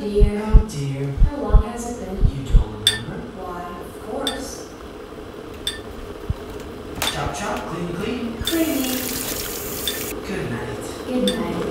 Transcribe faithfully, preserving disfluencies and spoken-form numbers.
dear. Oh dear. How long has it been? You don't remember? Why, of course. Chop chop, clean clean. Creamy. Good night. Good night.